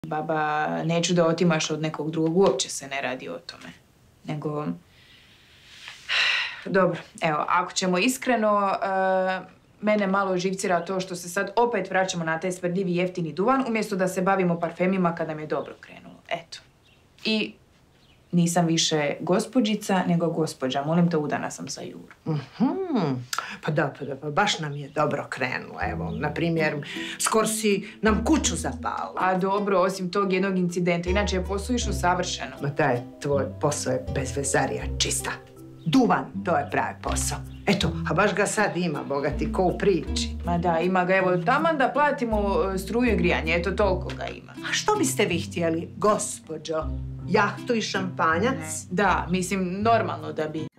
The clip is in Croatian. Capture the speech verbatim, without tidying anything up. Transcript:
Baba, neću da otimaš od nekog drugog, uopće se ne radi o tome. Nego... Dobro, evo, ako ćemo iskreno, uh, mene malo živcira to što se sad opet vraćamo na taj smrdljivi jeftini duvan, umjesto da se bavimo parfemima kada mi je dobro krenulo. Eto. I nisam više gospođica, nego gospođa. Molim te, udana sam za Juru. Mm-hmm. Pa da, pa da, pa baš nam je dobro krenulo. Evo, na primjer, skoro si nam kuću zapala. A dobro, osim tog jednog incidenta. Inače je posao išao savršeno. Ma taj tvoj posao je bez vezarija čista. Duvan, to je pravi posao. Eto, a baš ga sad ima, bogati, ko u priči. Ma da, ima ga, evo, taman da platimo struju i grijanje, eto, toliko ga ima. A što biste vi htjeli, gospođo? Jahtu i šampanjac? Da, mislim, normalno da bi.